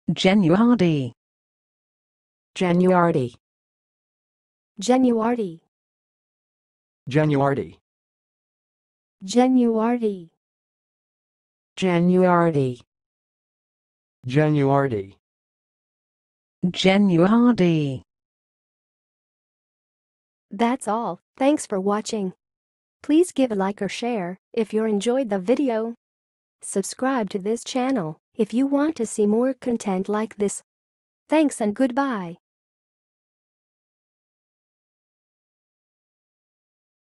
Genuardi. Genuardi. Genuardi. Genuardi. Genuardi. Genuardi. Genuardi. Genuardi. That's all. Thanks for watching. Please give a like or share if you enjoyed the video. Subscribe to this channel if you want to see more content like this. Thanks and goodbye.